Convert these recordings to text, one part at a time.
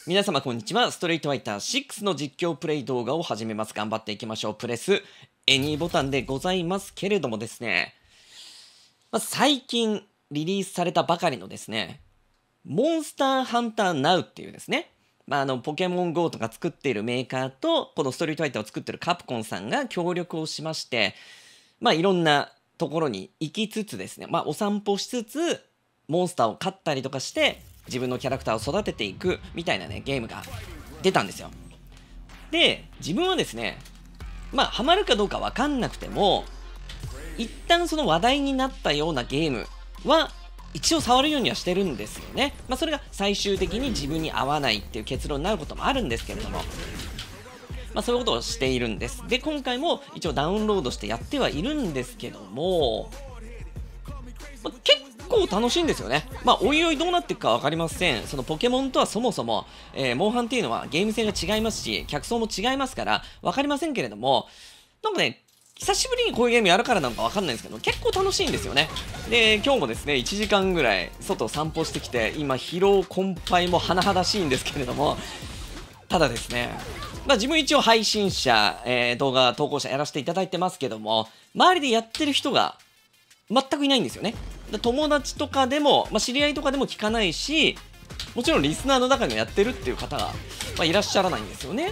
皆様こんにちは。ストリートファイター6の実況プレイ動画を始めます。頑張っていきましょう。プレスエニーボタンでございますけれどもですね、最近リリースされたばかりのですね、モンスターハンターナウっていうですね、ポケモン GO とか作っているメーカーと、このストリートファイターを作っているカプコンさんが協力をしまして、いろんなところに行きつつですね、お散歩しつつ、モンスターを飼ったりとかして、自分のキャラクターを育てていくみたいなね、ゲームが出たんですよ。で、自分はですね、ハマるかどうかわかんなくても、一旦その話題になったようなゲームは、一応触るようにはしてるんですよね。それが最終的に自分に合わないっていう結論になることもあるんですけれども、そういうことをしているんです。で、今回も一応ダウンロードしてやってはいるんですけども、結構楽しいんですよね。おいおいどうなっていくか分かりません。そのポケモンとはそもそも、モンハンっていうのはゲーム性が違いますし、客層も違いますから分かりませんけれども、久しぶりにこういうゲームやるからなのか分かんないんですけど、結構楽しいんですよね。で、今日もですね、1時間ぐらい外を散歩してきて、今、疲労困憊も甚だしいんですけれども、ただですね、自分一応配信者、動画投稿者やらせていただいてますけども、周りでやってる人が全くいないんですよね。友達とかでも、知り合いとかでも聞かないし、もちろんリスナーの中にやってるっていう方が、いらっしゃらないんですよね。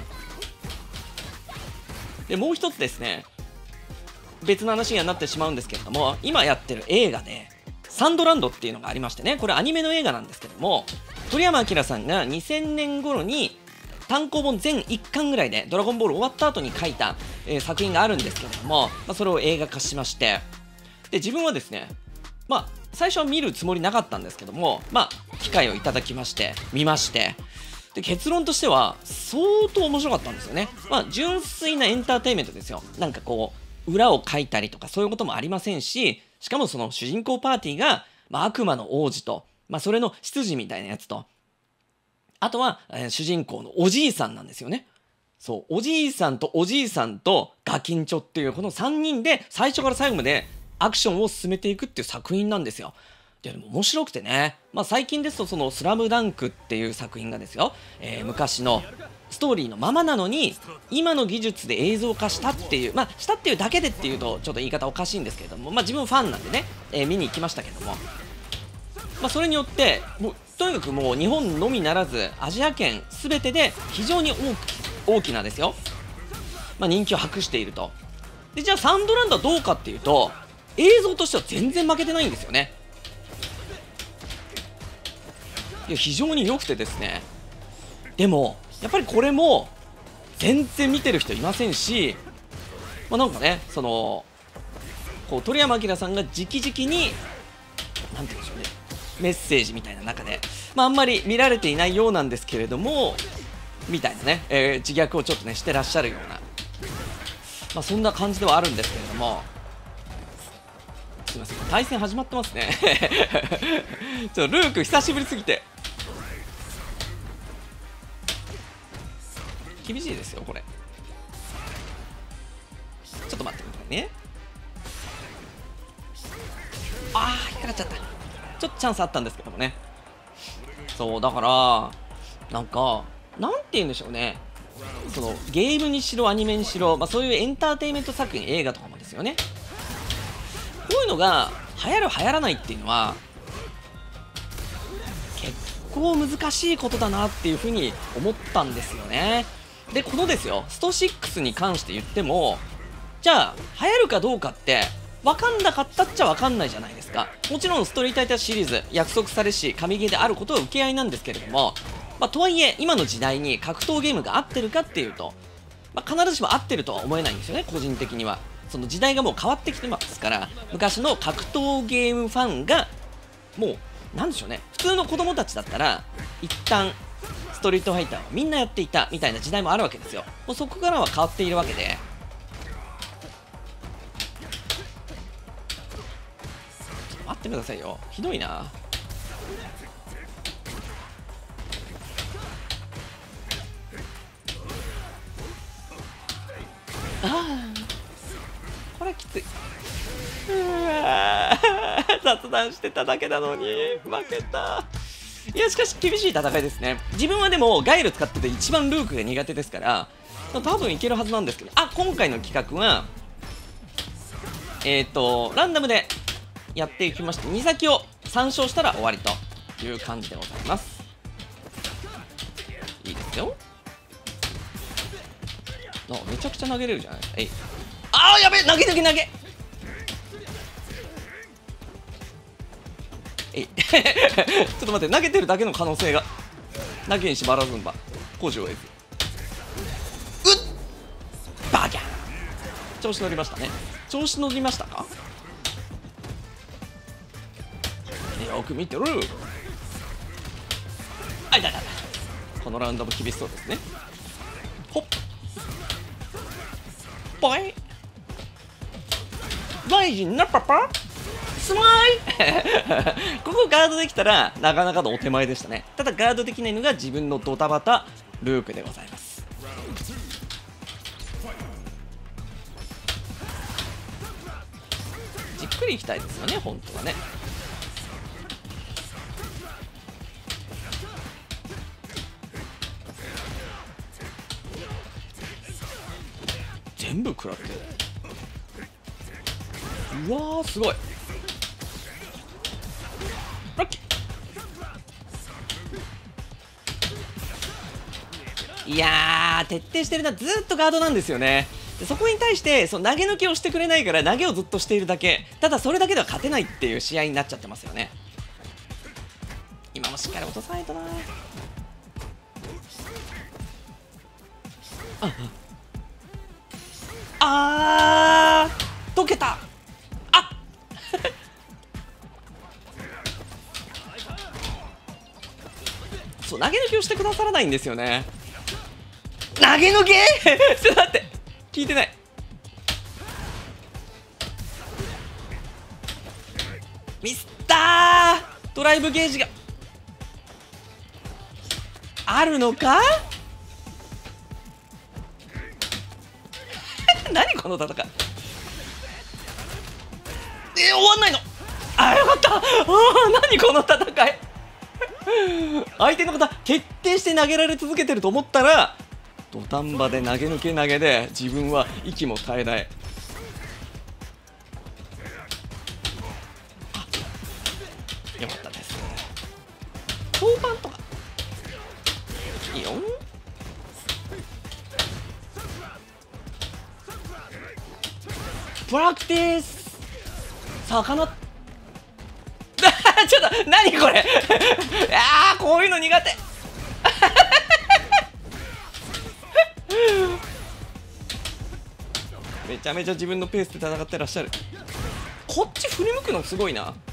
で、もう一つですね、別の話にはなってしまうんですけれども、今やってる映画でサンドランドっていうのがありましてね、これアニメの映画なんですけども、鳥山明さんが2000年頃に単行本全1巻ぐらいでドラゴンボール終わった後に書いた、作品があるんですけれども、それを映画化しまして、で、自分はですね、最初は見るつもりなかったんですけども、機会をいただきまして見まして、で、結論としては相当面白かったんですよね。純粋なエンターテインメントですよ。裏を書いたりとかそういうこともありませんし、しかもその主人公パーティーが、悪魔の王子と、それの執事みたいなやつと、あとは、主人公のおじいさんなんですよね。そう、おじいさんとおじいさんとガキンチョっていうこの3人で最初から最後までアクションを進めていくっていう作品なんですよ。でも面白くてね、最近ですとそのスラムダンクっていう作品がですよ、昔のストーリーのままなのに今の技術で映像化したっていう、したっていうだけでっていうとちょっと言い方おかしいんですけれども、自分ファンなんでね、見に行きましたけども、それによってもうとにかくもう日本のみならずアジア圏全てで非常に大きなですよ、人気を博していると。で、じゃあサンドランドはどうかっていうと、映像としては全然負けてないんですよね。いや、非常に良くてですね、でもやっぱりこれも全然見てる人いませんし、そのこう鳥山明さんが直々になんて言うんでしょうね、メッセージみたいな中で、あんまり見られていないようなんですけれどもみたいなね、自虐をちょっとねしてらっしゃるような、そんな感じではあるんですけれども、すいません、対戦始まってますねルーク久しぶりすぎて厳しいですよこれ。ちょっと待ってくださいね。引っかかっちゃった。ちょっとチャンスあったんですけどもね。そうだからなんて言うんでしょうね、そのゲームにしろアニメにしろ、そういうエンターテインメント作品、映画とかもですよね、こういうのが流行る流行らないっていうのは結構難しいことだなっていうふうに思ったんですよね。で、このですよスト6に関して言っても、じゃあ流行るかどうかって分かんなかったっちゃ分かんないじゃないですか。もちろんストリートファイターシリーズ約束されし神ゲーであることは受け合いなんですけれども、とはいえ今の時代に格闘ゲームが合ってるかっていうと、必ずしも合ってるとは思えないんですよね、個人的には。その時代がもう変わってきてますから、昔の格闘ゲームファンがもうなんでしょうね、普通の子供たちだったら一旦ストリートファイターをみんなやっていたみたいな時代もあるわけですよ。もうそこからは変わっているわけで、待ってくださいよ、ひどいな。これきつい。雑談してただけなのに負けた。 いや、しかし厳しい戦いですね。自分はでもガイル使ってて一番ルークが苦手ですから、多分いけるはずなんですけど、今回の企画はランダムでやっていきまして、2先を3勝したら終わりという感じでございます。いいですよ。めちゃくちゃ投げれるじゃないですか。やべえ、投げちょっと待って、投げてるだけの可能性が投げに縛らずんば工事を得ず、バギャン。調子乗りましたね。調子乗りましたか。よく見てる。このラウンドも厳しそうですね。ほっぽい大事なパパスマイここガードできたらなかなかのお手前でしたね。ただガードできないのが自分のドタバタルークでございます。じっくりいきたいですよね、本当はね。全部食らってる。うわー、すごい。ラッキー。いやー、徹底してるな。ずーっとガードなんですよね。でそこに対してその投げ抜きをしてくれないから投げをずっとしているだけ。ただそれだけでは勝てないっていう試合になっちゃってますよね。今もしっかり落とさないとな。溶けた。そう、投げ抜きをしてくださらないんですよね。投げ抜けちょっと待って、聞いてない。ミスったー。ドライブゲージがあるのか何この戦い。終わんないの。よかった。何この戦い相手の方徹底して投げられ続けてると思ったら土壇場で投げ抜け投げで自分は息も絶えない。よかったです。交番とかいいよ。プラクティス魚ちょっと何これこういうの苦手めちゃめちゃ自分のペースで戦ってらっしゃる。こっち振り向くのすごいな。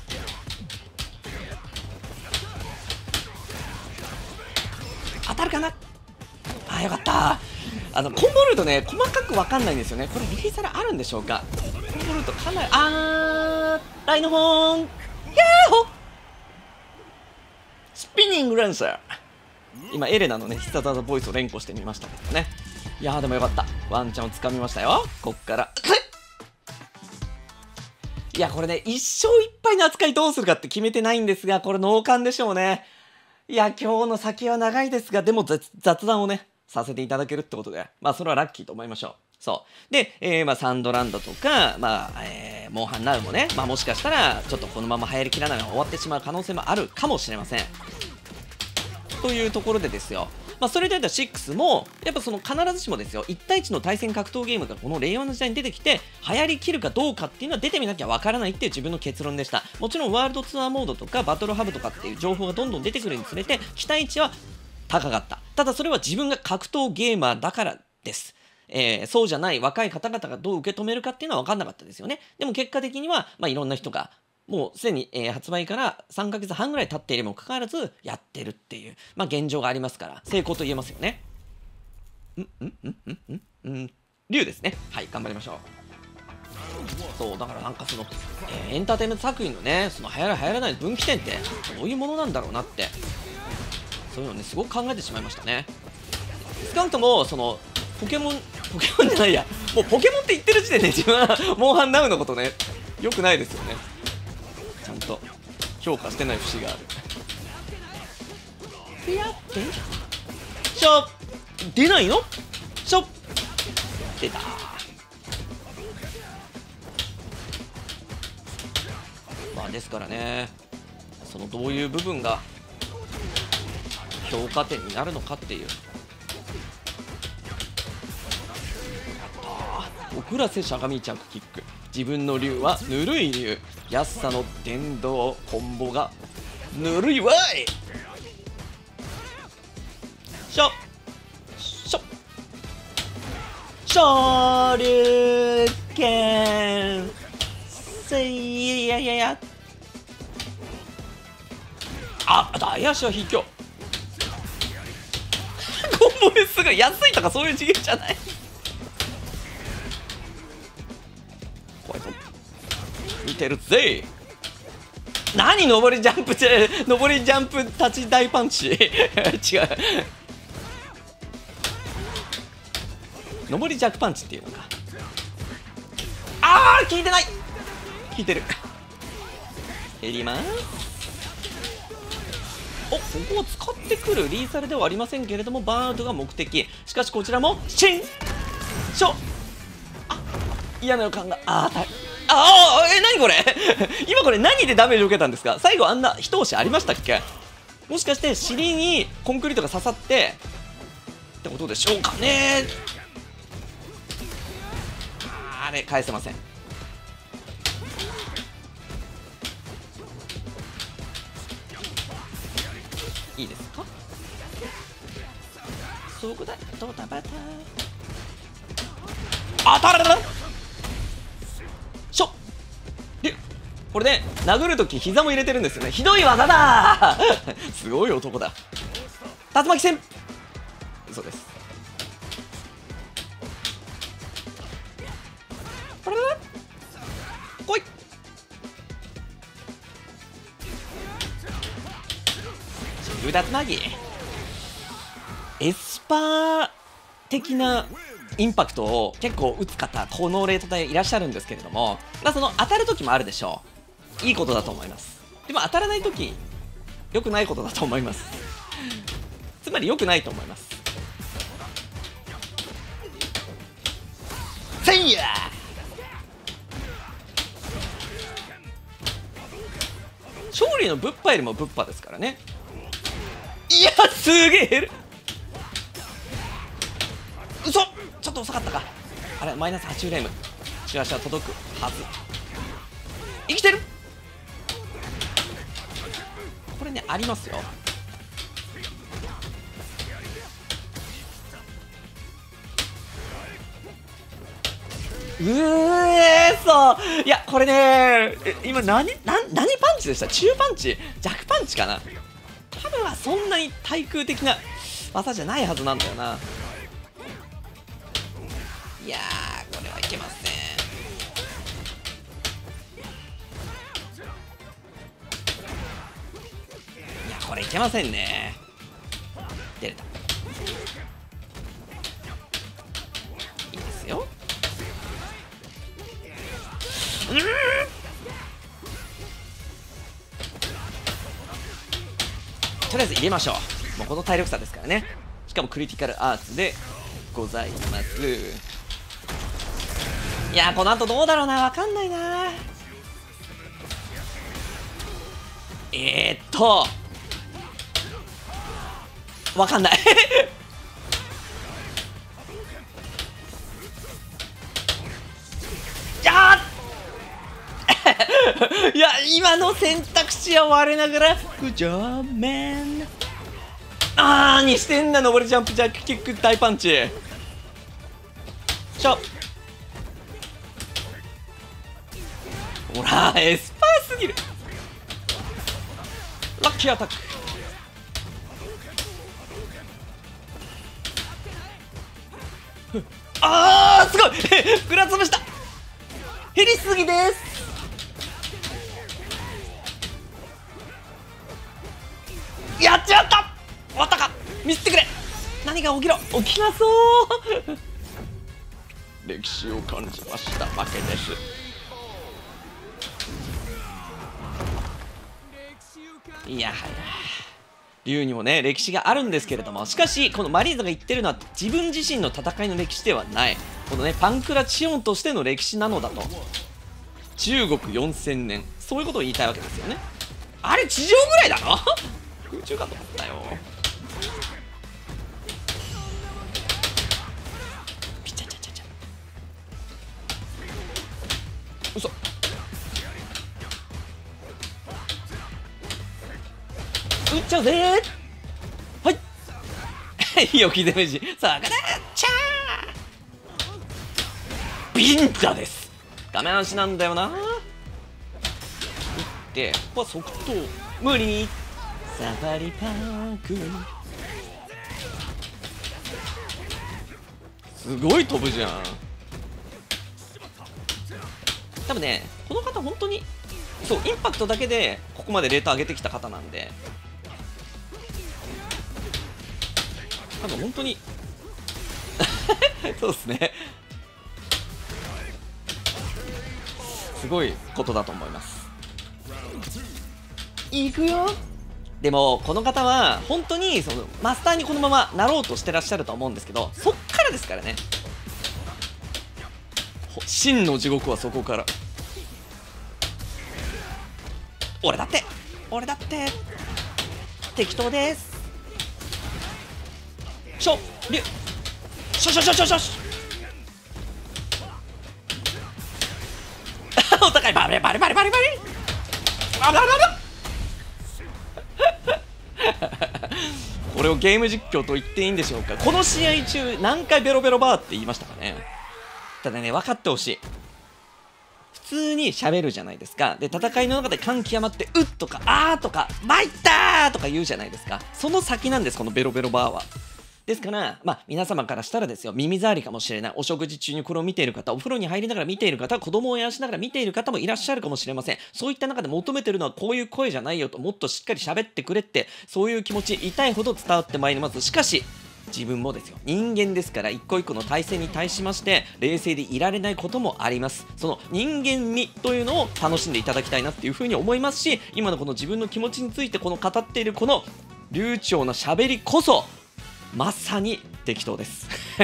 当たるかな。よかった。コンボルートね、細かく分かんないんですよね。これリリーサラあるんでしょうか。コンボルートかなりライノホーン、ヤーホスピニングランサー。今エレナのね必殺技ボイスを連呼してみましたけどね。いやーでもよかった。ワンチャンをつかみましたよ。こっからいやこれね、1勝1敗の扱いどうするかって決めてないんですが、これ脳幹でしょうね。いや今日の先は長いですが、でも雑談をねさせていただけるってことで、それはラッキーと思いましょう。そうで、サンドランドとか、モンハンナウもね、もしかしたらちょっとこのまま流行りきらないまま終わってしまう可能性もあるかもしれません。というところでですよ、それで言ったら6もやっぱその必ずしもですよ、1対1の対戦格闘ゲームがこの令和の時代に出てきて流行りきるかどうかっていうのは出てみなきゃわからないっていう自分の結論でした。もちろんワールドツアーモードとかバトルハブとかっていう情報がどんどん出てくるにつれて期待値は高かった。ただそれは自分が格闘ゲーマーだからです。そうじゃない若い方々がどう受け止めるかっていうのは分かんなかったですよね。でも結果的には、いろんな人がもうすでに、発売から3ヶ月半ぐらい経っているにもかかわらずやってるっていう、現状がありますから成功と言えますよね。竜ですね。はい、頑張りましょう。そうだからなんかその、エンターテインメント作品のね、その流行ら流行らない分岐点ってどういうものなんだろうなって、そういうのねすごく考えてしまいましたね。少なくともそのポケモンじゃないや、もうポケモンって言ってる時点で自分はモンハンナウのことね良くないですよね。ちゃんと評価してない節がある。 やってしょ、出ないのしょ、出た。まあですからね、そのどういう部分が評価点になるのかっていう。遅らせしゃがみ着キック、自分の竜はぬるい竜、安さの電動コンボがぬるいわい。しょしょしょりゅうけんせいやいやや。あ、大足は卑怯。コンボですぐ安いとかそういう次元じゃない。怖いぞ、見てるぜ。何上りジャンプって上りジャンプ立ち大パンチ違う、上りジャックパンチっていうのか。あー、効いてない。効いてる。減ります。お、ここを使ってくるリーサルではありませんけれども、バードが目的。しかしこちらもシンショ、あ、嫌な予感が。何これ今これ何でダメージを受けたんですか。最後あんな一押しありましたっけ。もしかして尻にコンクリートが刺さってってことでしょうかね。あれ返せません。いいですか。そこだ、ドタバタ。あたららしょで、これね、殴るとき膝も入れてるんですよね。ひどい技だすごい男だ。竜巻戦、嘘です。あらら来い。うだつなぎエスパー的なインパクトを結構打つ方、このレートでいらっしゃるんですけれども、その当たる時もあるでしょう。いいことだと思います。でも当たらない時良くないことだと思います。つまり良くないと思います。せいや勝利のぶっぱよりもぶっぱですからね。いや、すげえ減る。嘘、ちょっと遅かったか。あれ、マイナス8フレーム。チラシは届くはず。生きてる。これね、ありますよ。そう、いや、これね、今何パンチでした。中パンチ、弱パンチかな。多分はそんなに対空的な技じゃないはずなんだよな。いやー、これはいけません。いや、これいけませんね。出れた。いいですよ。とりあえず入れましょう。もうこの体力差ですからね。しかもクリティカルアーツでございます。いやー、この後どうだろうな、わかんないな。わかんないいや、今の選択肢は我ながらグッジョブメン。にしてんな。上りジャンプジャックキック大パンチしょ。ほら、エスパーすぎる。ラッキーアタック。すごい膨らつぶした。減りすぎです。やっちまった。終わったか。見せてくれ。何が起きろ。起きなそう歴史を感じましたわけです。いやはや、 竜にもね歴史があるんですけれども、しかしこのマリーザが言ってるのは自分自身の戦いの歴史ではない、このねパンクラチオンとしての歴史なのだと。中国4000年、そういうことを言いたいわけですよね。あれ地上ぐらいだろ空中かと思ったよ。ピチャチャチャチャ、嘘。撃っちゃうぜー。はい良きデメージ、さあガラッチャー、ビンタです。画面足なんだよな。いってここは即答無理、サファリパーク、すごい飛ぶじゃん。多分ねこの方本当にそうインパクトだけでここまでレート上げてきた方なんで、多分本当にそうですね、すごいことだと思います。いくよ。でもこの方は本当にそのマスターにこのままなろうとしてらっしゃると思うんですけど、そっからですからね。真の地獄はそこから。俺だって適当です。しょりゅしょお互いバレあらららこれをゲーム実況と言っていいんでしょうか。この試合中何回ベロベロバーって言いましたかね。ただね分かってほしい、普通に喋るじゃないですか。で戦いの中で感極まって「うっ」とか「あー」とか「参ったー」とか言うじゃないですか。その先なんですこのベロベロバーは。ですから皆様からしたらですよ、耳障りかもしれない。お食事中にこれを見ている方、お風呂に入りながら見ている方、子供を養しながら見ている方もいらっしゃるかもしれません。そういった中で求めてるのはこういう声じゃないよと、もっとしっかり喋ってくれって、そういう気持ち痛いほど伝わってまいります。しかし自分もですよ、人間ですから、一個一個の対戦に対しまして冷静でいられないこともあります。その人間味というのを楽しんでいただきたいなっていうふうに思いますし、今のこの自分の気持ちについてこの語っているこの流暢な喋りこそまさに適当です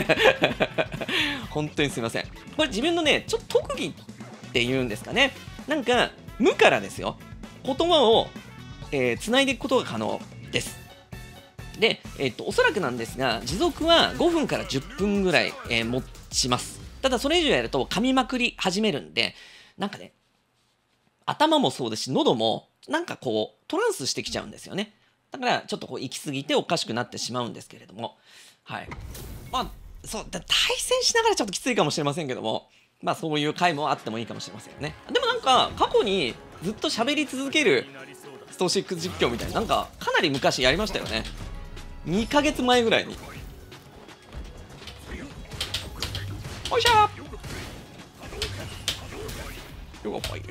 本当にすいません。これ自分のねちょっと特技っていうんですかね、なんか無からですよ言葉をつないでいくことが可能です。で、おそらくなんですが持続は5分から10分ぐらい、持ちます。ただそれ以上やると噛みまくり始めるんで、なんかね頭もそうですし喉もなんかこうトランスしてきちゃうんですよね。だからちょっとこう行き過ぎておかしくなってしまうんですけれども、はいそう対戦しながらちょっときついかもしれませんけども、そういう回もあってもいいかもしれませんよね。でもなんか過去にずっと喋り続けるスト6実況みたいな、なんかかなり昔やりましたよね。2ヶ月前ぐらいに。おいしゃーよっほい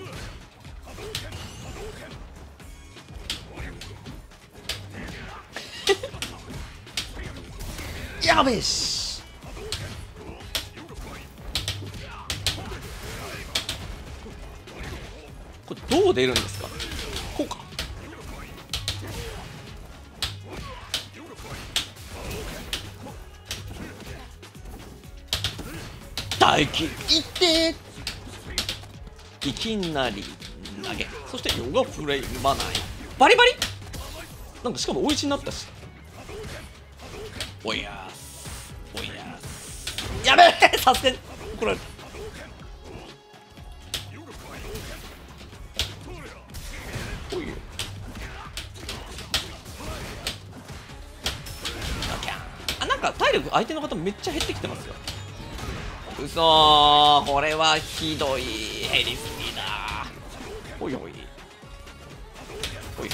やべえし、これどう出るんですか。こうか。大金いっていきなり投げ、そしてヨガフレイムマナイバリバリ、なんかしかもおいしになったし、おやーすおやーす、やべえさすがに怒られる。おいよなんか体力相手の方めっちゃ減ってきてますよ。うそー、これはひどい、減りすぎだ。おいおいおい、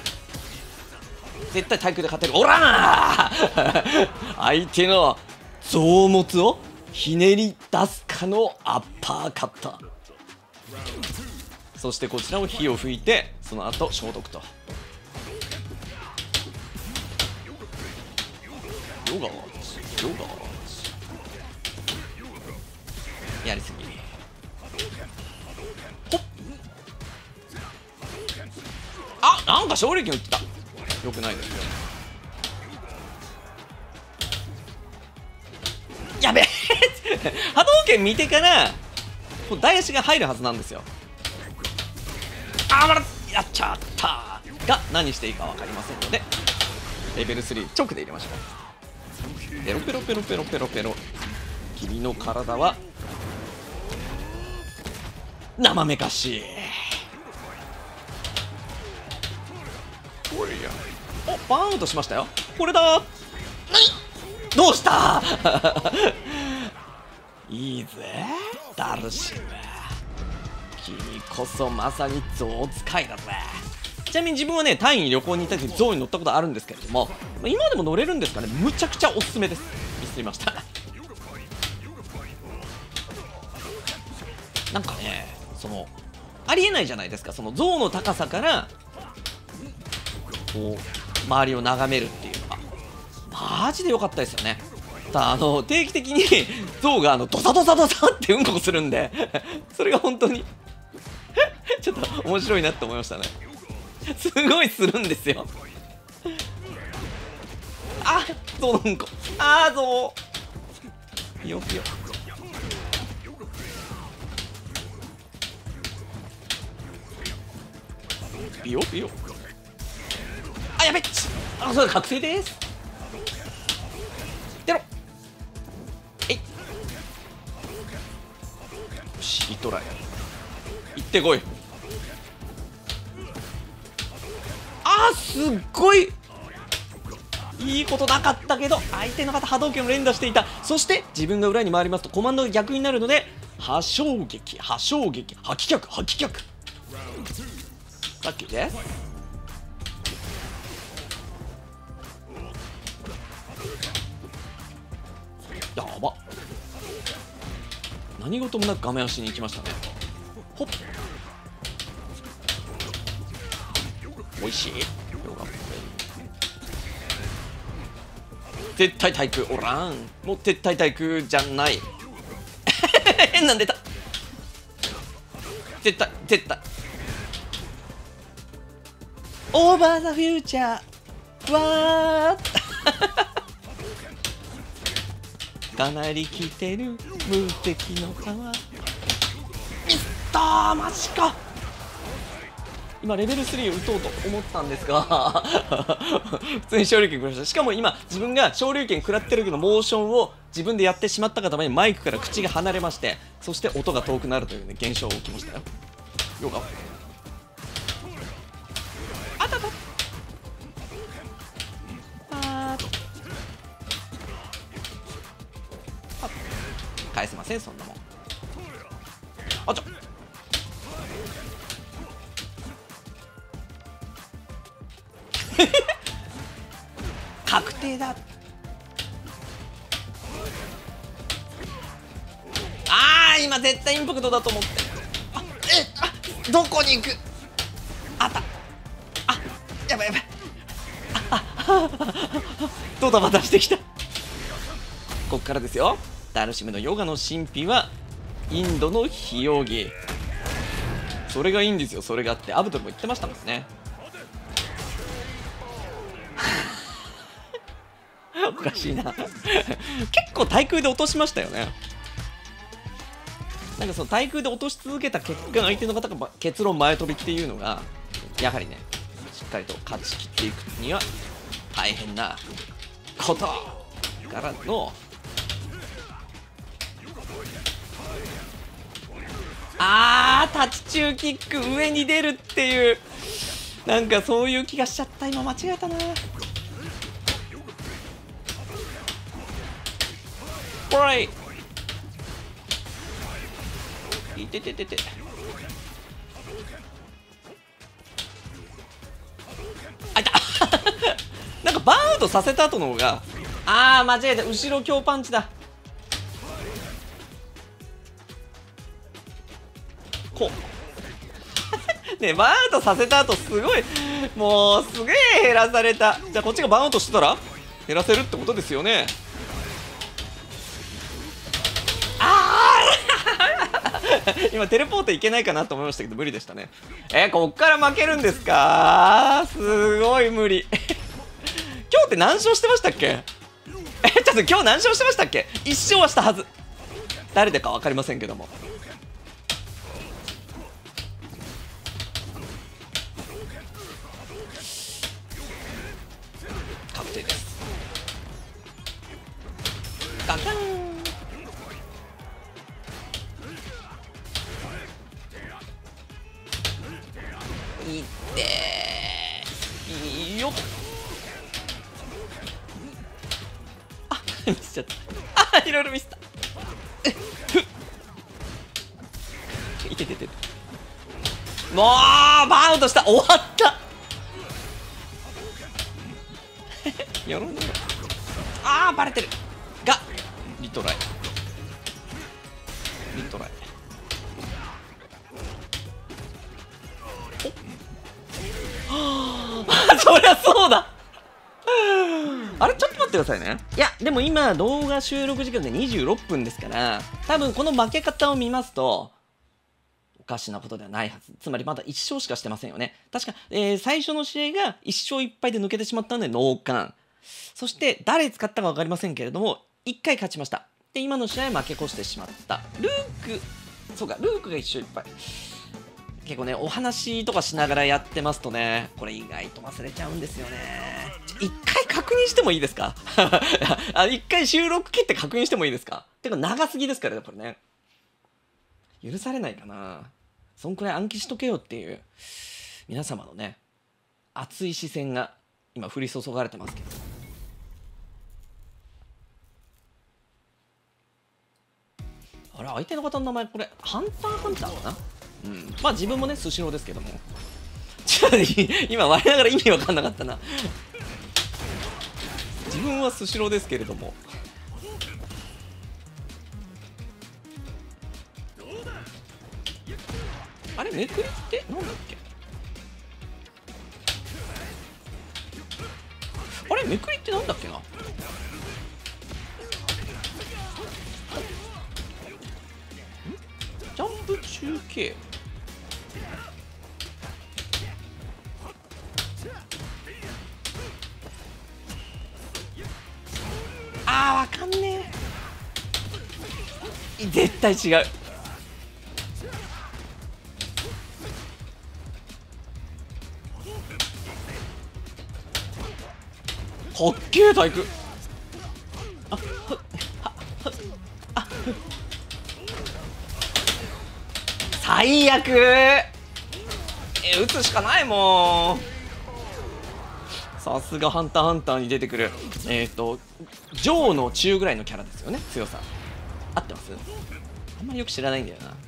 絶対対空で勝てる。おらー相手の臓物をひねり出すかのアッパーカッター、そしてこちらも火を吹いてその後消毒と。ヨガやりすぎ。ほっ、なんか勝利権打ってた。よくないですよ。 波動拳見てからこう台足が入るはずなんですよ。あー、まだやっちゃったが何していいか分かりませんので、レベル3直で入れましょう。ペロペロペロペロペロペロ。君の体は生めかしい。これや、お、バーンとしましたよ。これだ。どうしたいいぜダルシム、君こそまさに象使いだぜ。ちなみに自分はね、タイに旅行に行った時象に乗ったことあるんですけれども、今でも乗れるんですかね。むちゃくちゃおすすめです。ミスりましたなんかね、そのありえないじゃないですか、その象の高さからこう周りを眺めるっていうのがマジで良かったですよね。ただ定期的に象がドサドサドサってうんこするんでそれが本当にちょっと面白いなって思いましたね。すごいするんですよ。あ、象のうんこ、あー、象ピヨピヨ。ピヨピヨ。あ、やべっ、あ、それ覚醒です。出ろ。えい、よし、リトライ行ってこい。あー、すっごいいいことなかったけど、相手の方波動拳を連打していた。そして自分が裏に回りますとコマンドが逆になるので、破傷撃、破傷撃、破棄脚、破棄脚。さっきです。やば、何事もなく画面足に行きましたね。ほっ、おいしい。絶対対空おらん。もう絶対対空じゃない変なん出た。絶対絶対オーバーザフューチャーわーかなり来てる無敵のタワー。いったー、マジか。今レベル3を打とうと思ったんですが普通に昇竜拳食らいました。しかも今自分が昇竜拳食らってるけどモーションを自分でやってしまったがためにマイクから口が離れまして、そして音が遠くなるというね現象が起きましたよ。よかあたたあー、返せません、そんなもん。あちょ確定だ。あー、今絶対インパクトだと思って。どこに行く。あった。あ、やばいやばい。ドタバタしてきた。こっからですよ。ダルシムのヨガの神秘はインドの非容疑。それがいいんですよ。それがあってアブドルも言ってましたもんね。おかしいな結構対空で落としましたよね。なんかその対空で落とし続けた結果、相手の方が結論前飛びっていうのがやはりね、しっかりと勝ちきっていくには大変なことからの、タッチ中キック上に出るっていう、なんかそういう気がしちゃった。今間違えたな。ほらいいてててて。あいたなんかバーンとさせた後の方が、間違えた、後ろ強パンチだ。こうね、バーンとさせた後すごい、もうすげえ減らされた。じゃあこっちがバーンとしてたら減らせるってことですよね。今テレポートいけないかなと思いましたけど無理でしたね。こっから負けるんですか。すごい無理今日って何勝してましたっけ。ちょっと今日何勝してましたっけ。1勝はしたはず。 誰でか分かりませんけども。確定です。ガチャン。いってーいいよ。あミスっちゃった。いろいろミスった。いててて。もうバウンドした。終わったよろんでる。バレてるがリトライリトライ。そりゃそうだ。あれちょっと待ってくださいね。いやでも今動画収録時間で26分ですから、多分この負け方を見ますとおかしなことではないはず。つまりまだ1勝しかしてませんよね。確か、最初の試合が1勝1敗で抜けてしまったのでノーカン。そして誰使ったか分かりませんけれども1回勝ちました。で今の試合負け越してしまった。ルーク、そうか、ルークが1勝1敗。結構ねお話とかしながらやってますとね、これ意外と忘れちゃうんですよね。1回確認してもいいですか1回収録切って確認してもいいですか。てか長すぎですからねこれね。許されないかな。そんくらい暗記しとけよっていう皆様のね熱い視線が今降り注がれてますけど。あれ相手の方の名前これハンターハンターかな。まあ自分もねスシローですけども今我ながら意味わかんなかったな。自分はスシローですけれども、あれめくりってなんだっけ。あれめくりってなんだっけな。ジャンプ中継。わかんねえ。絶対違う。かっけえ体育。最悪。打つしかないもん。さすがハンターハンターに出てくるジョーの中ぐらいのキャラですよね、強さ。合ってます？あんまりよく知らないんだよな。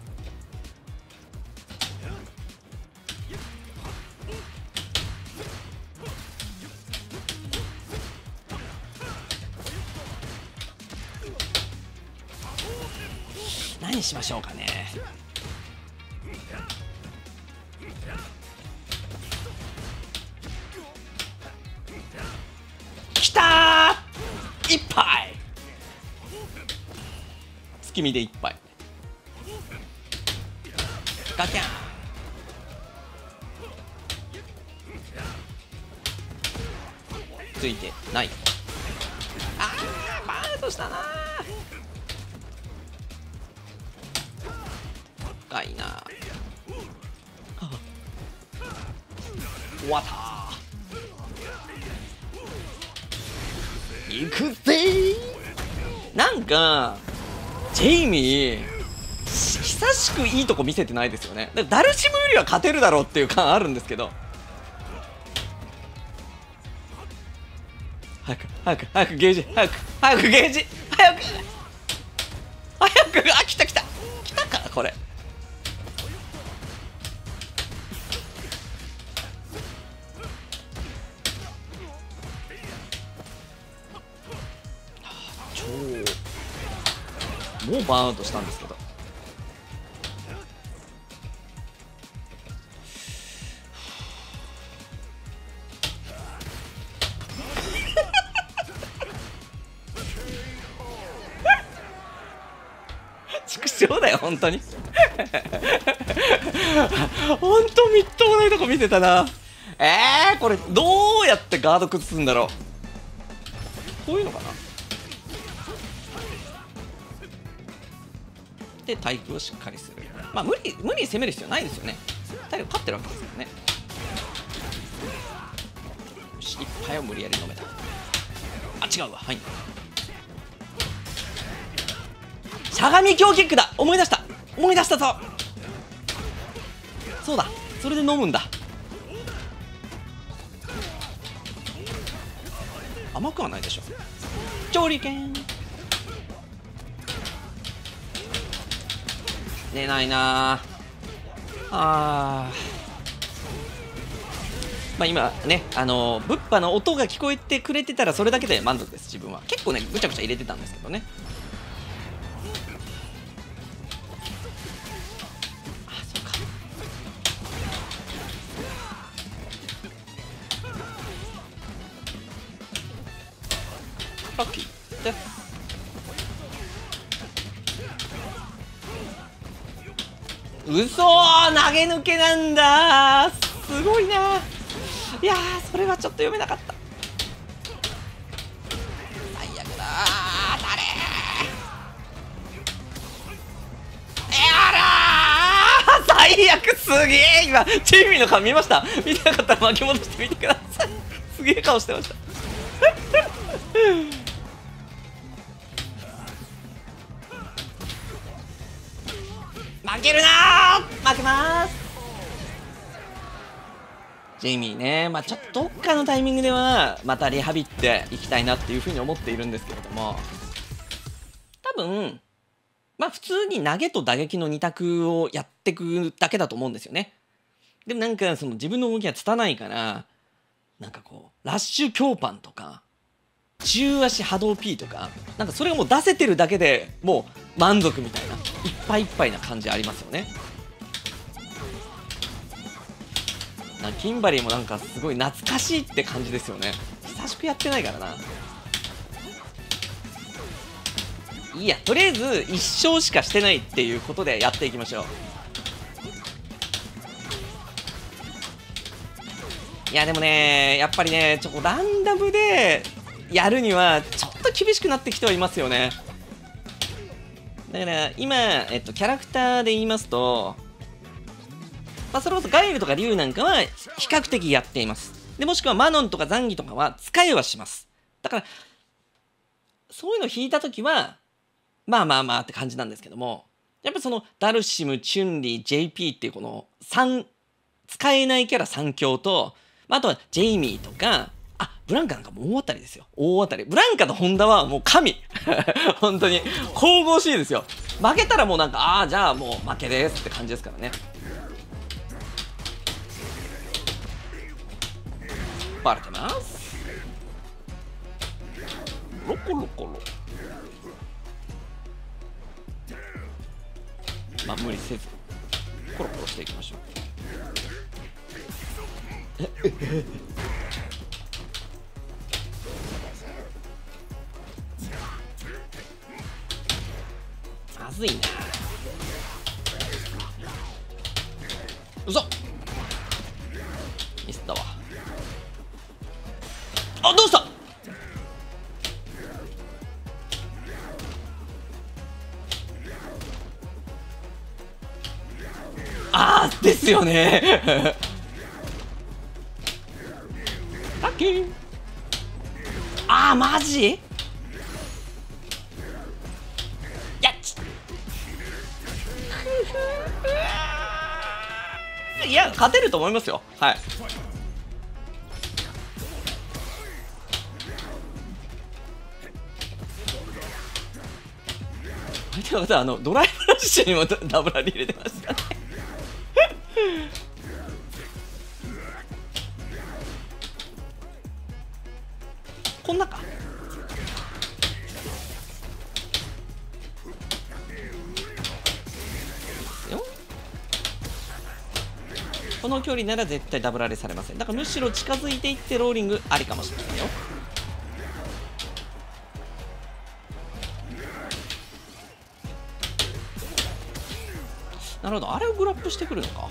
何しましょうかね。きたー、1杯月見で1杯ガキャン。ついてない。バーンとしたな。深いな。終わったー。いくぜー。なんかジェイミー久しくいいとこ見せてないですよね。ダルシムよりは勝てるだろうっていう感あるんですけど。早くゲージ、早くゲージ、早く来たかこれ。もうバーンアウトしたんですけど。畜生だよ本当に本当みっともないとこ見てたな。これどうやってガード崩すんだろう。こういうのかな。 で対空をしっかりする。まあ無理に攻める必要ないですよね。体力勝ってるわけですからね。よし、一杯を無理やり飲めた。あ、違うわ。はい、しゃがみ強キックだ。思い出したぞ。そうだ、それで飲むんだ。甘くはないでしょ。調理券出ないなあ。まあ今ね、物販の音が聞こえてくれてたらそれだけで満足です。自分は結構ねぐちゃぐちゃ入れてたんですけどね。あ、そうか。ラッキーです。嘘ー、投げ抜けなんだー。すごいなー。いやー、それはちょっと読めなかった。最悪だー。誰ー。最悪。すげえ。今チーミーの顔見ました。見てなかったら巻き戻してみてください。すげえ顔してました。負けるなー。負けまーす。ジェイミーね、まあ、ちょっとどっかのタイミングではまたリハビっていきたいなっていうふうに思っているんですけれども、多分まあ普通に投げと打撃の2択をやっていくだけだと思うんですよね。でもなんかその自分の動きが拙いから、なんかこうラッシュ強パンとか中足波動 P とか、なんかそれがもう出せてるだけでもう満足みたいな、いっぱいいっぱいな感じありますよね。キンバリーもなんかすごい懐かしいって感じですよね。久しくやってないからな。いや、とりあえず1勝しかしてないっていうことでやっていきましょう。いやでもね、やっぱりね、ランダムでやるにはちょっと厳しくなってきてはいますよね。だから今、キャラクターで言いますと、まあ、それこそガイルとかリュウなんかは比較的やっています。でもしくはマノンとかザンギとかは使いはします。だからそういうのを引いた時はまあまあまあって感じなんですけども、やっぱそのダルシム、チュンリー、JP っていうこの3使えないキャラ3強と、まあ、あとはジェイミーとか、あ、ブランカなんかもう大当たりですよ。大当たり。ブランカとホンダはもう神。本当に神々しいですよ。負けたらもうなんか、ああ、じゃあもう負けですって感じですからね。バレてます。ロコロコロ。まあ無理せずコロコロしていきましょう。まずいな。嘘。ミスったわ。あ、どうした。あーですよね。ラッキー。あーマジ。いやいや勝てると思いますよ。はい。相手の方はドライブラッシュにもダブラリ入れてましたね。こんなか。この距離なら絶対ダブられされません。だからむしろ近づいていってローリングありかもしれないよ。なるほど、あれをグラップしてくるのか。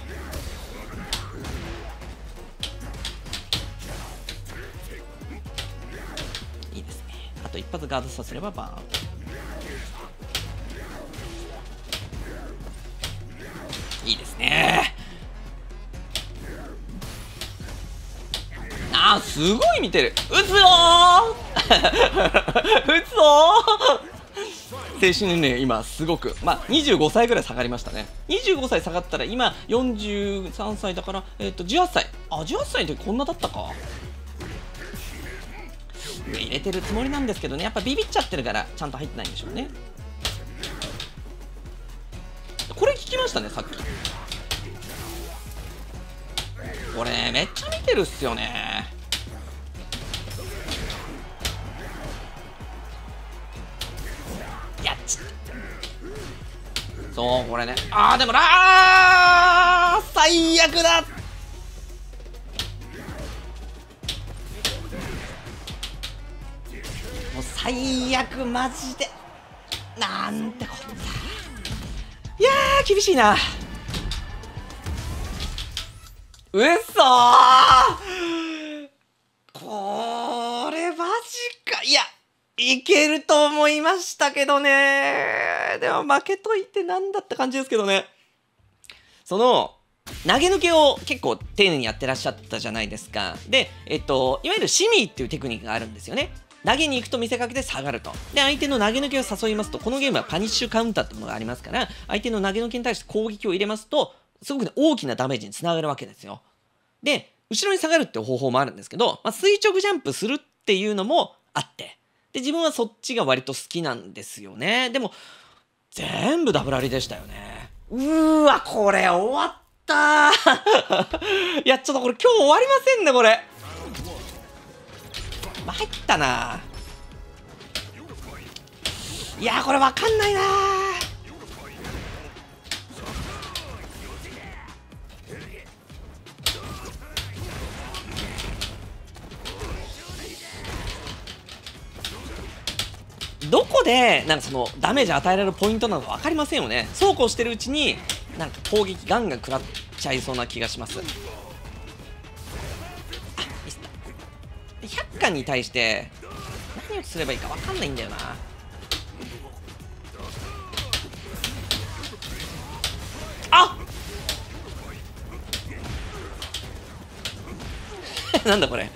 いいですね。あと一発ガードさせればバーン。 いいですね。あー、すごい見てる。撃つよー撃つぞー精神年齢今すごく、まあ、25歳ぐらい下がりましたね。25歳下がったら今43歳だから、18歳。あ、18歳の時こんなだったか。入れてるつもりなんですけどね、やっぱビビっちゃってるからちゃんと入ってないんでしょうね。これ聞きましたね、さっき。これめっちゃ見てるっすよね。そう、これね。あー、でも最悪だ。もう最悪、マジで。なんてことだ。いやー、厳しいな。うっそー、これマジか。いや、いけると思いましたけどね。でも負けといてなんだって感じですけどね。その投げ抜けを結構丁寧にやってらっしゃったじゃないですか。で、いわゆるシミーっていうテクニックがあるんですよね。投げに行くと見せかけて下がると。で、相手の投げ抜けを誘いますと、このゲームはパニッシュカウンターってものがありますから、相手の投げ抜けに対して攻撃を入れますと、すごくね、大きなダメージにつながるわけですよ。で、後ろに下がるって方法もあるんですけど、まあ、垂直ジャンプするっていうのもあって、で、自分はそっちが割と好きなんですよね。でも、全部ダブラリでしたよね。わ、これ終わったいや、ちょっとこれ今日終わりませんね、これ。参ったな。いや、これわかんないな。どこでなんかそのダメージ与えられるポイントなのか分かりませんよね。そうこうしてるうちになんか攻撃ガンガン食らっちゃいそうな気がします。あ、ミスった。100巻に対して何をすればいいか分かんないんだよな。あなんだこれ。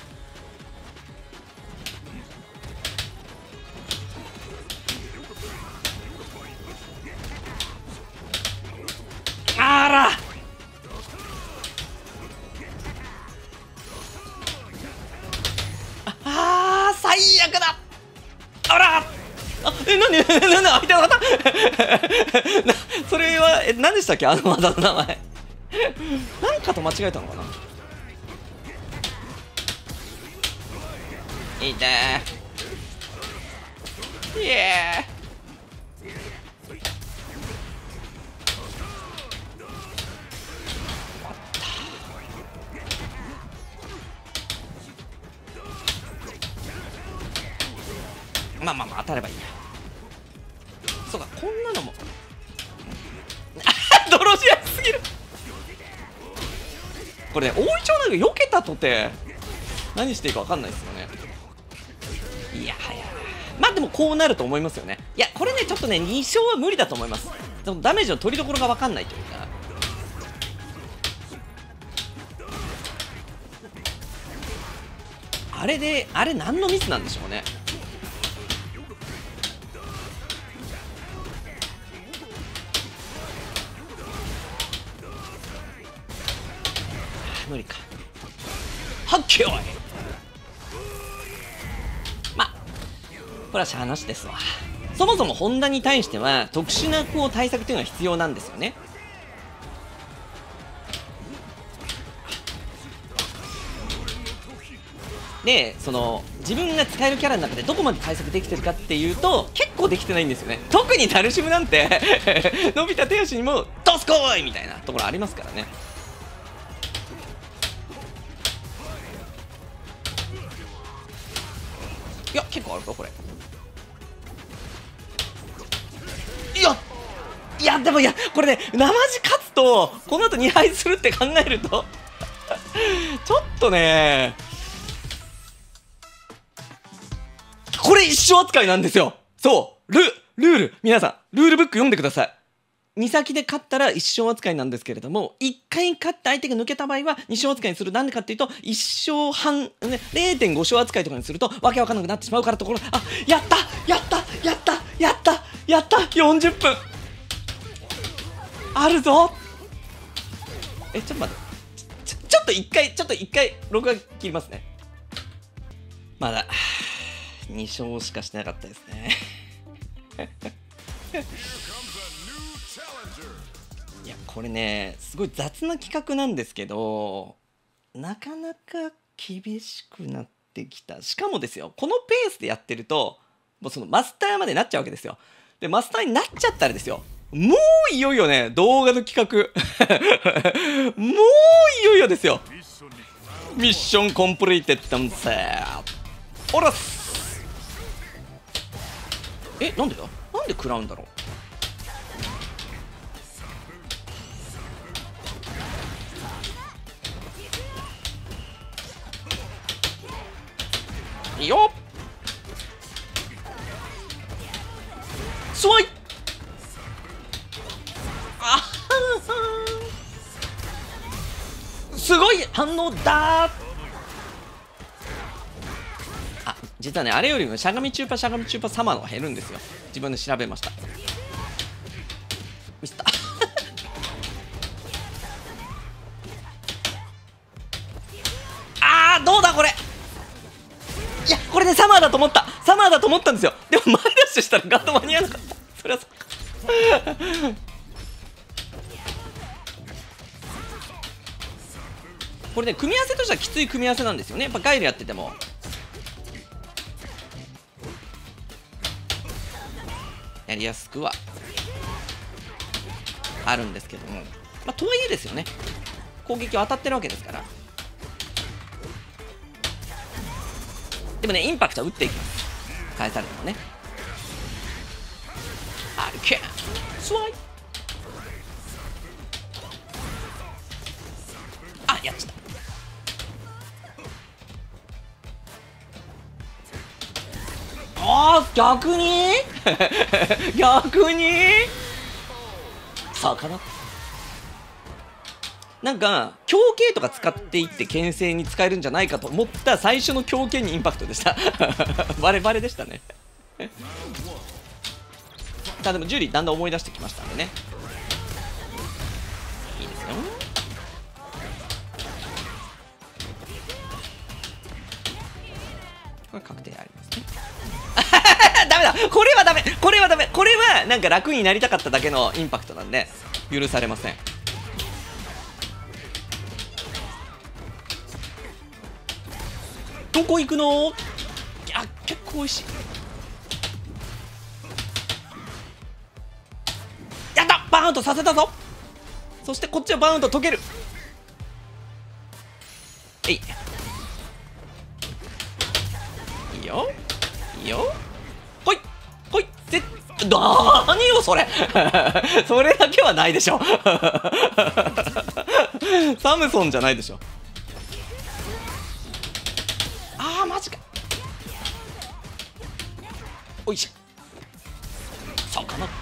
あら、最悪だ。あら、なんで相手の方それは何でしたっけ、あの技の名前なんかと間違えたのかな。いいねー。イエー。まあまあまあ当たればいいや。そうか、こんなのも泥仕合すぎる。これね、大イチョウなんか避けたとて何していいか分かんないですよね。いやはや、まあでもこうなると思いますよね。いや、これね、ちょっとね、2勝は無理だと思います。でもダメージの取りどころが分かんないというか。あれで、あれ何のミスなんでしょうね。無理か。はっけよい。まあこれはしゃあなしですわ。そもそもホンダに対しては特殊な対策というのが必要なんですよね。で、その自分が使えるキャラの中でどこまで対策できてるかっていうと結構できてないんですよね。特にダルシムなんて伸びた手足にもトスコーイみたいなところありますからね。いや、結構あるぞこれ。いやでも、いやこれね、生地勝つとこの後2敗するって考えるとちょっとね、これ一生扱いなんですよ。そう、ルール皆さんルールブック読んでください。 2先で勝ったら1勝扱いなんですけれども、1回勝って相手が抜けた場合は2勝扱いにする。なんでかっていうと、1勝半、ね、0.5 勝扱いとかにするとわけわかんなくなってしまうからところ、あ、やったやったやったやったやった40分あるぞ。ちょっと待って。ちょっと一回録画切りますね。まだ2勝しかしてなかったですね。いやこれねすごい雑な企画なんですけど、なかなか厳しくなってきた。しかもですよ、このペースでやってるともうそのマスターまでなっちゃうわけですよ。でマスターになっちゃったらですよ、もういよいよね、動画の企画もういよいよですよ。ミッションコンプリーテッドンセーおらす。なんでだ、なんで食らうんだろう。いいよ、スワイ。すごい反応だー。実はね、あれよりもしゃがみ中パサマの方が減るんですよ。自分で調べました。ミスったどうだこれ。いやこれねサマーだと思ったんですよ。でも前ダッシュしたらガード間に合わなかった。それはそっかこれね組み合わせとしてはきつい組み合わせなんですよね。やっぱガイルやっててもやりやすくはあるんですけども、とはいえですよね、攻撃は当たってるわけですから。でもねインパクトは打っていきます。返されてもね。アルケンスワイ。やっちゃった。逆に逆にそうかな。なんか強形とか使っていって牽制に使えるんじゃないかと思った最初の強形にインパクトでしたバレバレでしたねでもジュリーだんだん思い出してきましたんでね、いいですよ。これ確定ありますねダメだ、これはダメ、これはダメ、これはなんか楽になりたかっただけのインパクトなんで許されません。どこ行くの。いや結構美味しい。やった、バーンとさせたぞ。そしてこっちはバーンと解ける。いいよいいよ、ほいほい何よそれそれだけはないでしょサムソンじゃないでしょ。マジか。おいしょ。そうかな。い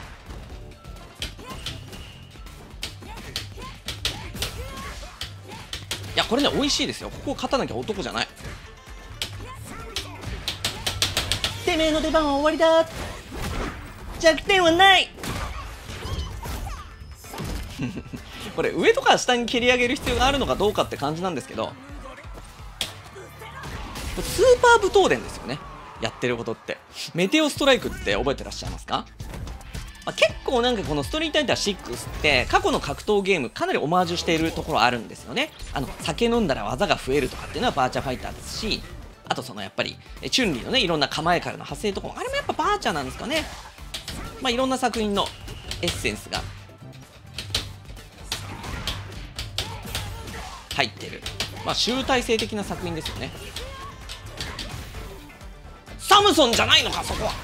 やこれね美味しいですよ。ここを勝たなきゃ男じゃない。てめえの出番は終わりだ。弱点はないこれ上とか下に蹴り上げる必要があるのかどうかって感じなんですけど、スーパー武闘伝ですよね、やってることって。メテオストライクって覚えてらっしゃいますか。結構なんかこのストリートファイター6って過去の格闘ゲームかなりオマージュしているところあるんですよね。酒飲んだら技が増えるとかっていうのはバーチャファイターですし、あとそのやっぱりチュンリーのねいろんな構えからの派生とかもあれもやっぱバーチャなんですかね。いろんな作品のエッセンスが入ってる、集大成的な作品ですよね。サムソンじゃないのかそこは。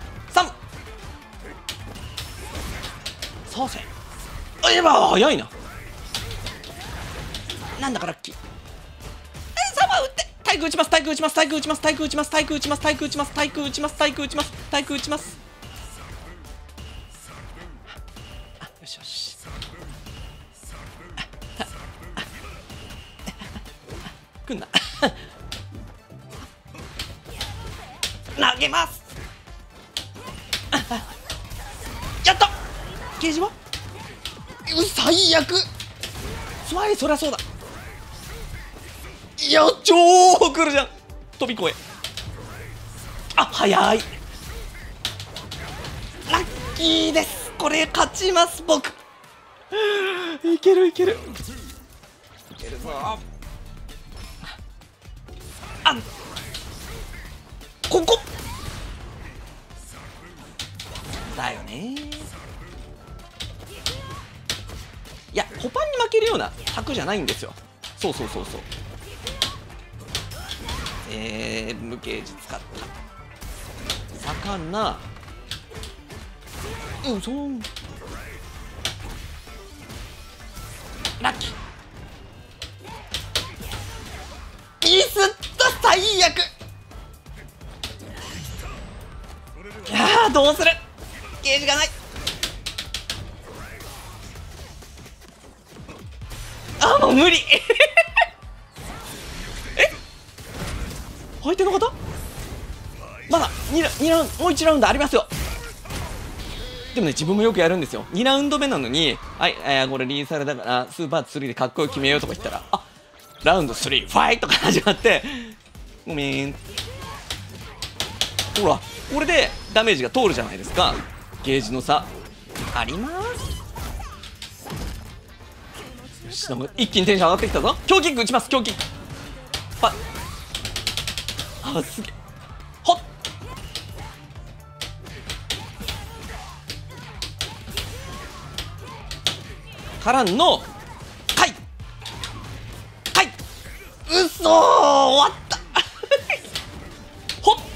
そうせ早いな。なんだかラッキー。サマー打って対空打ちます、対空打ちます、対空打ちます、対空打ちます、対空打ちます、対空打ちます、対空打ちます、対空打ちます、対空打ちます。 よしよし。くんな。投げます。やった。ゲージは最悪。そりゃそうだ。いや、超来るじゃん。飛び越え。あ、早い。ラッキーです。これ勝ちます僕。いけるいけるいけるぞ。あ、ここだよね。いや、コパンに負けるような卓じゃないんですよ。そうそうそうそう。無ゲージ使った。盛んな。うん、そう。ラッキー。ミスった最悪。いやー、どうする。ゲージがない。あ、もう無理。相手の方まだ2ラウンド、もう1ラウンドありますよ。でもね、自分もよくやるんですよ。2ラウンド目なのに、はい、これリーサルだからスーパー3でかっこよく決めようとか言ったら、あ、ラウンド3ファイトが始まって、ごめん、ほらこれでダメージが通るじゃないですか。ゲージの差あります。よし、なんか一気にテンション上がってきたぞ。強キック打ちます。強キック。あ、すげえ。ほっからのかいうそー、終わったほっ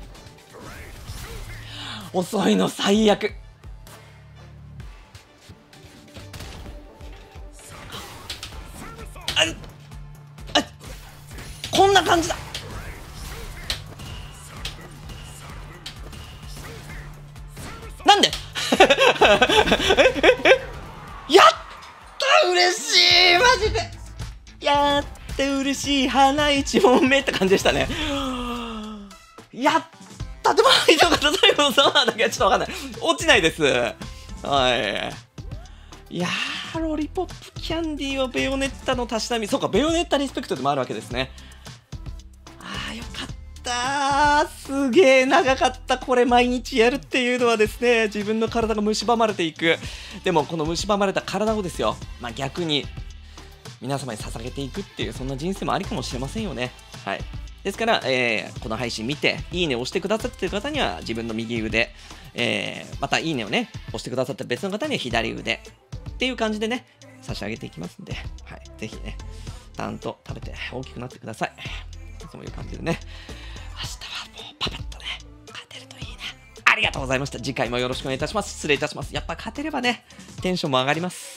遅いの最悪。こんな感じだ。なんでやった嬉しいマジで。やって嬉しい。花1問目って感じでしたね。やったでも以上方最後のサマーだけはちょっとわかんない。落ちないです。はい。いやー、ロリポップキャンディーはベヨネッタのたしなみ。そうか、ベヨネッタリスペクトでもあるわけですね。あー、よかったー。すげー長かった。これ毎日やるっていうのはですね、自分の体が蝕まれていく。でもこの蝕まれた体をですよ、まあ、逆に皆様に捧げていくっていう、そんな人生もありかもしれませんよね。はい。ですから、この配信見ていいねを押してくださっている方には自分の右腕、またいいねをね押してくださった別の方には左腕っていう感じでね差し上げていきますんで、はい、ぜひねちゃんと食べて大きくなってください。そういう感じでね、明日はもうパパッとね勝てるといいね。ありがとうございました。次回もよろしくお願いいたします。失礼いたします。やっぱ勝てればねテンションも上がります。